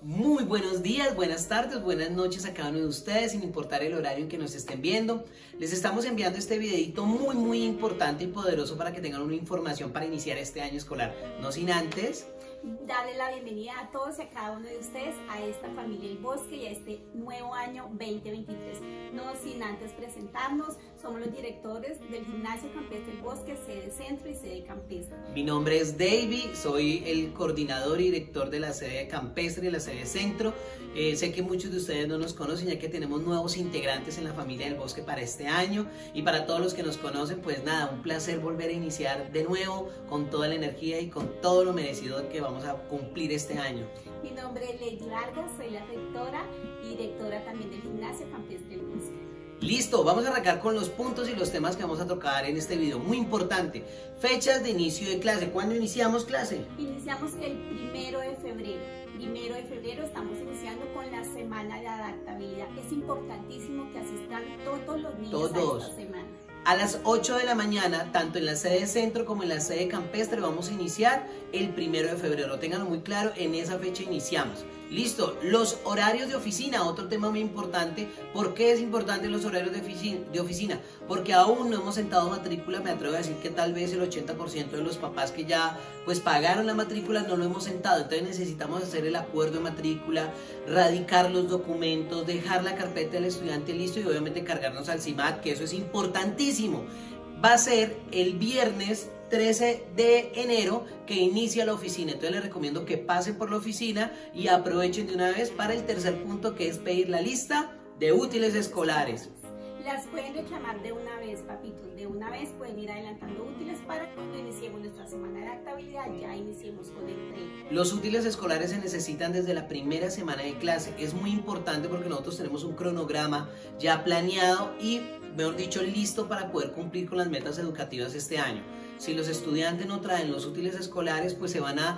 Muy buenos días, buenas tardes, buenas noches a cada uno de ustedes, sin importar el horario en que nos estén viendo. Les estamos enviando este videito muy importante y poderoso para que tengan una información para iniciar este año escolar. No sin antes darle la bienvenida a todos y a cada uno de ustedes a esta familia El Bosque y a este nuevo año 2023. No sin antes presentarnos, somos los directores del Gimnasio Campestre El Bosque, sede Centro y sede Campestre. Mi nombre es David, soy el coordinador y director de la sede Campestre y la sede Centro. Sé que muchos de ustedes no nos conocen, ya que tenemos nuevos integrantes en la familia del Bosque para este año, y para todos los que nos conocen, pues nada, un placer volver a iniciar de nuevo con toda la energía y con todo lo merecido que vamos a cumplir este año. Mi nombre es Lady Vargas, soy la rectora y directora también del Gimnasio Campestre El Bosque. Listo, vamos a arrancar con los puntos y los temas que vamos a tocar en este video. Muy importante, fechas de inicio de clase. ¿Cuándo iniciamos clase? Iniciamos el 1 de febrero. 1 de febrero estamos iniciando con la semana de adaptabilidad. Es importantísimo que asistan todos los niños a esta semana. A las 8 de la mañana, tanto en la sede Centro como en la sede Campestre, vamos a iniciar el 1 de febrero. Ténganlo muy claro, en esa fecha iniciamos. Listo, los horarios de oficina, otro tema muy importante. ¿Por qué es importante los horarios de oficina? Porque aún no hemos sentado matrícula. Me atrevo a decir que tal vez el 80% de los papás que ya pues pagaron la matrícula no lo hemos sentado. Entonces necesitamos hacer el acuerdo de matrícula, radicar los documentos, dejar la carpeta del estudiante listo y obviamente cargarnos al CIMAT, que eso es importantísimo. Va a ser el viernes 13 de enero que inicia la oficina. Entonces les recomiendo que pasen por la oficina y aprovechen de una vez para el tercer punto, que es pedir la lista de útiles escolares. Las pueden reclamar de una vez, papitos, de una vez pueden ir adelantando útiles para cuando iniciemos nuestra semana de adaptabilidad ya iniciemos con el tren. Los útiles escolares se necesitan desde la primera semana de clase. Es muy importante porque nosotros tenemos un cronograma ya planeado y, mejor dicho, listo para poder cumplir con las metas educativas este año. Si los estudiantes no traen los útiles escolares, pues se van a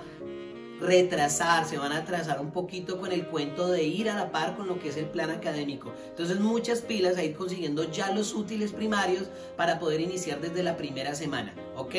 retrasar, se van a atrasar un poquito con el cuento de ir a la par con lo que es el plan académico. Entonces muchas pilas a ir consiguiendo ya los útiles primarios para poder iniciar desde la primera semana, ¿ok?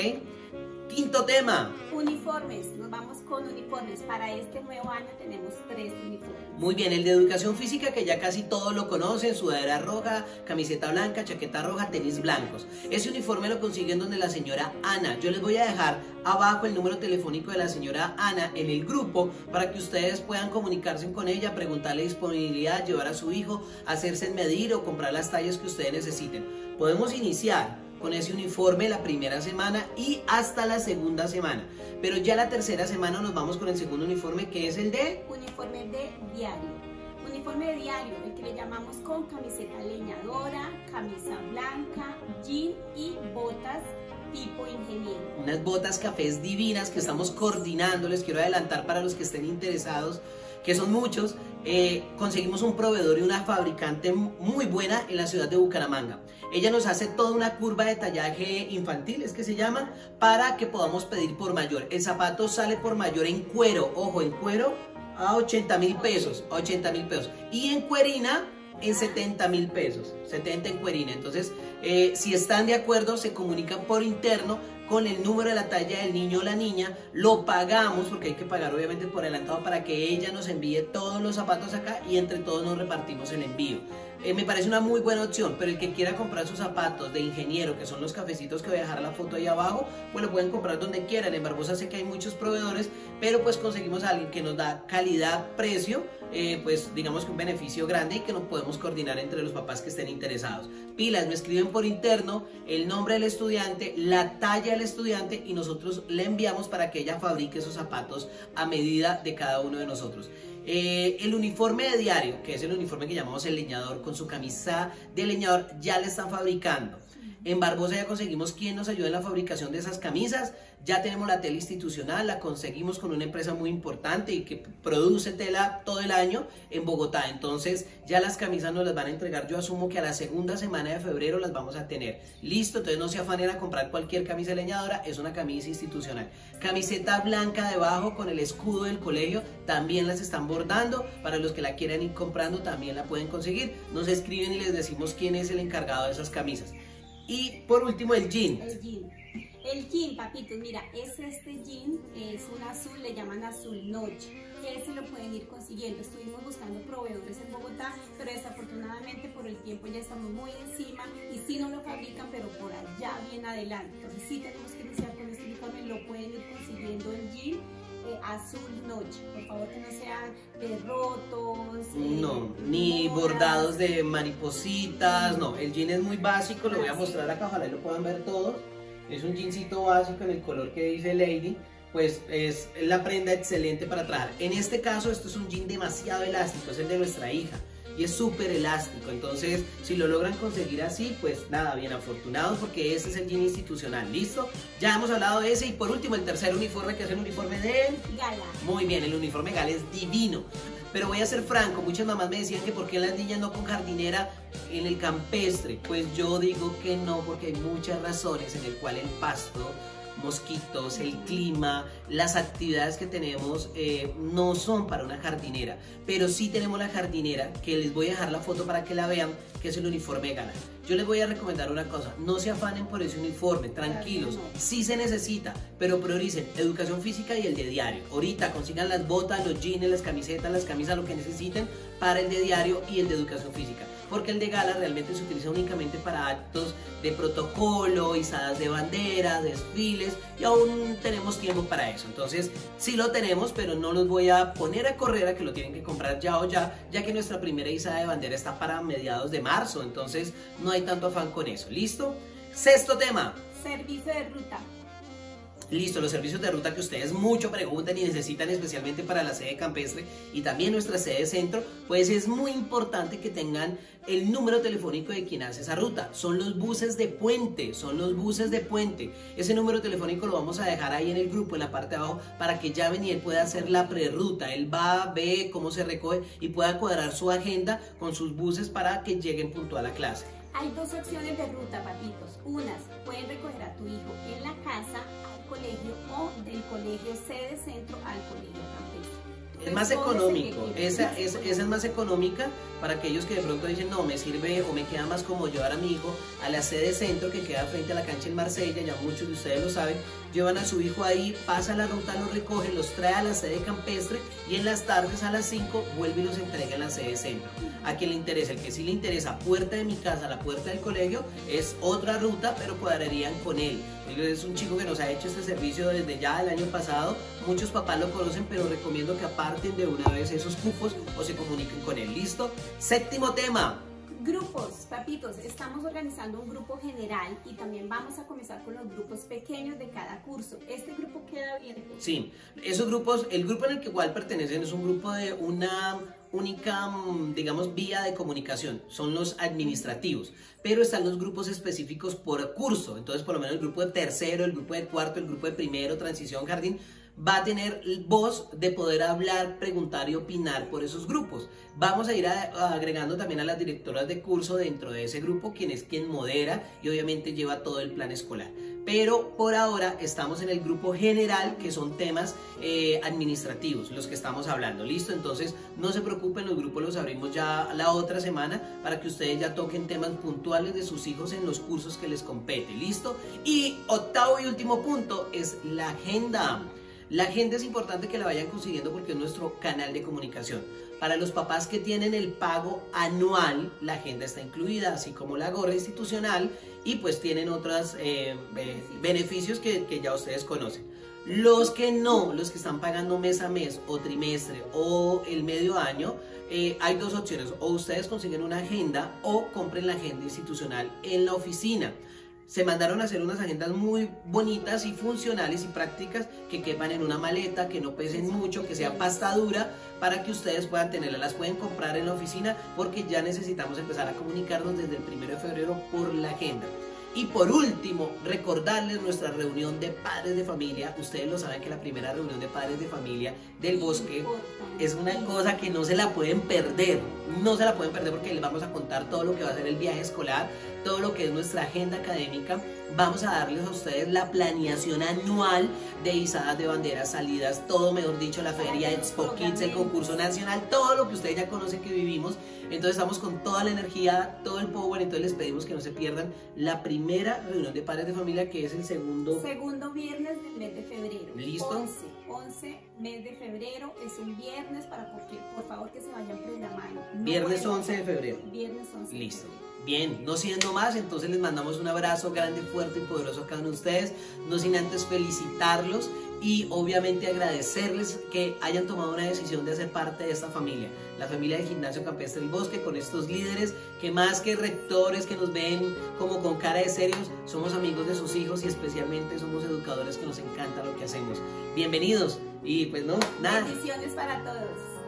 Quinto tema. Uniformes, nos vamos con uniformes. Para este nuevo año tenemos 3 uniformes. Muy bien, el de educación física, que ya casi todos lo conocen: sudadera roja, camiseta blanca, chaqueta roja, tenis blancos. Ese uniforme lo consiguen donde la señora Ana. Yo les voy a dejar abajo el número telefónico de la señora Ana en el grupo para que ustedes puedan comunicarse con ella, preguntarle disponibilidad, llevar a su hijo, hacerse medir o comprar las tallas que ustedes necesiten. Podemos iniciar con ese uniforme la primera semana y hasta la segunda semana, pero ya la tercera semana nos vamos con el segundo uniforme, que es el de uniforme de diario. Uniforme de diario, el que le llamamos con camiseta leñadora, camisa blanca, jean y botas tipo ingeniero. Unas botas cafés divinas que estamos coordinando. Les quiero adelantar para los que estén interesados, que son muchos. Conseguimos un proveedor y una fabricante muy buena en la ciudad de Bucaramanga. Ella nos hace toda una curva de tallaje infantil, es que se llama, para que podamos pedir por mayor. El zapato sale por mayor en cuero, ojo, en cuero a 80.000 pesos, y en cuerina en 70.000 pesos, 70 en cuerina. Entonces, si están de acuerdo, se comunican por interno con el número de la talla del niño o la niña, lo pagamos, porque hay que pagar obviamente por adelantado, para que ella nos envíe todos los zapatos acá y entre todos nos repartimos el envío. Me parece una muy buena opción, pero el que quiera comprar sus zapatos de ingeniero, que son los cafecitos que voy a dejar la foto ahí abajo, pues lo pueden comprar donde quieran. En Barbosa sé que hay muchos proveedores, pero pues conseguimos a alguien que nos da calidad, precio, pues digamos que un beneficio grande, y que nos podemos coordinar entre los papás que estén interesados. Pilas, me escriben por interno el nombre del estudiante, la talla del estudiante, y nosotros le enviamos para que ella fabrique esos zapatos a medida de cada uno de nosotros. El uniforme de diario, que es el uniforme que llamamos el leñador, con su camisa de leñador, ya le están fabricando. En Barbosa ya conseguimos quien nos ayude en la fabricación de esas camisas. Ya tenemos la tela institucional, la conseguimos con una empresa muy importante y que produce tela todo el año en Bogotá. Entonces ya las camisas nos las van a entregar. Yo asumo que a la segunda semana de febrero las vamos a tener. Listo, entonces no se afanen a comprar cualquier camisa leñadora, es una camisa institucional. Camiseta blanca debajo con el escudo del colegio, también las están bordando. Para los que la quieran ir comprando, también la pueden conseguir. Nos escriben y les decimos quién es el encargado de esas camisas. Y por último, el jean. El jean, papitos, mira, es este jean, es un azul, le llaman azul noche. Ese lo pueden ir consiguiendo. Estuvimos buscando proveedores en Bogotá, pero desafortunadamente por el tiempo ya estamos muy encima y sí no lo fabrican, pero por allá bien adelante. Entonces sí tenemos que iniciar con este uniforme, lo pueden ir consiguiendo el jean azul noche. Por favor, que no sean de rotos. No, ni bordados de maripositas, no. El jean es muy básico, lo voy a mostrar acá, ojalá lo puedan ver todos. Es un jeansito básico en el color que dice Lady. Pues es la prenda excelente para trabajar. En este caso, esto es un jean demasiado elástico, es el de nuestra hija y es súper elástico. Entonces, si lo logran conseguir así, pues nada, bien afortunados, porque ese es el jean institucional. ¿Listo? Ya hemos hablado de ese. Y por último, el tercer uniforme, que es el uniforme de gala. Muy bien, el uniforme gala es divino. Pero voy a ser franco, muchas mamás me decían que por qué las niñas no con jardinera en el campestre. Pues yo digo que no, porque hay muchas razones en el cual el pasto, mosquitos, el clima, las actividades que tenemos no son para una jardinera, pero sí tenemos la jardinera, que les voy a dejar la foto para que la vean, que es el uniforme gala. Yo les voy a recomendar una cosa, no se afanen por ese uniforme, tranquilos, sí se necesita, pero prioricen educación física y el de diario. Ahorita consigan las botas, los jeans, las camisetas, las camisas, lo que necesiten para el de diario y el de educación física, porque el de gala realmente se utiliza únicamente para actos de protocolo, izadas de bandera, desfiles, y aún tenemos tiempo para eso. Entonces sí lo tenemos, pero no los voy a poner a correr a que lo tienen que comprar ya o ya que nuestra primera izada de bandera está para mediados de marzo, entonces no hay tanto afán con eso. ¿Listo? Sexto tema. Servicio de ruta. Listo, los servicios de ruta que ustedes mucho preguntan y necesitan, especialmente para la sede campestre y también nuestra sede centro, pues es muy importante que tengan el número telefónico de quien hace esa ruta. Son los buses de puente, Ese número telefónico lo vamos a dejar ahí en el grupo, en la parte de abajo, para que llamen y él pueda hacer la prerruta. Él va, ve cómo se recoge y pueda cuadrar su agenda con sus buses para que lleguen puntual a clase. Hay dos opciones de ruta, papitos. Unas, pueden recoger a tu hijo en la casa, al colegio, o del colegio sede centro al colegio campestre. Es más económico, esa es más económica para aquellos que de pronto dicen no, me sirve o me queda más como llevar a mi hijo a la sede centro que queda frente a la cancha en Marsella, ya muchos de ustedes lo saben, llevan a su hijo ahí, pasa la ruta, los recoge, los trae a la sede campestre y en las tardes a las 5 vuelve y los entrega en la sede centro. A quien le interesa, el que sí le interesa, puerta de mi casa, la puerta del colegio, es otra ruta, pero cuadrarían con él. Él es un chico que nos ha hecho este servicio desde ya el año pasado, muchos papás lo conocen, pero recomiendo que aparten de una vez esos cupos o se comuniquen con él. ¿Listo? Séptimo tema. Grupos, papitos, estamos organizando un grupo general y también vamos a comenzar con los grupos pequeños de cada curso. ¿Este grupo queda bien? Sí, esos grupos, el grupo en el que igual pertenecen es un grupo de una única, digamos, vía de comunicación, son los administrativos, pero están los grupos específicos por curso. Entonces, por lo menos el grupo de tercero, el grupo de cuarto, el grupo de primero, transición, jardín, va a tener voz de poder hablar, preguntar y opinar por esos grupos. Vamos a ir agregando también a las directoras de curso dentro de ese grupo, quien es quien modera y obviamente lleva todo el plan escolar. Pero por ahora estamos en el grupo general, que son temas administrativos, los que estamos hablando. ¿Listo? Entonces no se preocupen, los grupos los abrimos ya la otra semana para que ustedes ya toquen temas puntuales de sus hijos en los cursos que les compete. ¿Listo? Y octavo y último punto es la agenda. La agenda es importante que la vayan consiguiendo porque es nuestro canal de comunicación. Para los papás que tienen el pago anual, la agenda está incluida, así como la gorra institucional, y pues tienen otros beneficios que ya ustedes conocen. Los que no, los que están pagando mes a mes o trimestre o el medio año, hay dos opciones: o ustedes consiguen una agenda o compren la agenda institucional en la oficina. Se mandaron a hacer unas agendas muy bonitas y funcionales y prácticas que quepan en una maleta, que no pesen mucho, que sea pasta dura, para que ustedes puedan tenerlas. Las pueden comprar en la oficina porque ya necesitamos empezar a comunicarnos desde el 1 de febrero por la agenda. Y por último, recordarles nuestra reunión de padres de familia. Ustedes lo saben que la primera reunión de padres de familia del bosque es una cosa que no se la pueden perder. No se la pueden perder porque les vamos a contar todo lo que va a ser el viaje escolar. todo lo que es nuestra agenda académica. Vamos a darles a ustedes la planeación anual de izadas de banderas, salidas, todo, mejor dicho, la feria, Expo Kids, el concurso nacional, todo lo que ustedes ya conocen que vivimos. Entonces estamos con toda la energía, todo el power. Entonces les pedimos que no se pierdan la primera reunión de padres de familia, que es el segundo viernes del mes de febrero. ¿Listo? 11 mes de febrero, es un viernes, para que por favor que se vayan programando. Viernes 11 de febrero. Viernes 11 de Listo. febrero. Bien, no siendo más, entonces les mandamos un abrazo grande, fuerte y poderoso a cada uno de ustedes, no sin antes felicitarlos y obviamente agradecerles que hayan tomado una decisión de hacer parte de esta familia, la familia del Gimnasio Campestre del Bosque, con estos líderes que más que rectores que nos ven como con cara de serios, somos amigos de sus hijos y especialmente somos educadores que nos encanta lo que hacemos. Bienvenidos y pues no, nada. Bendiciones para todos.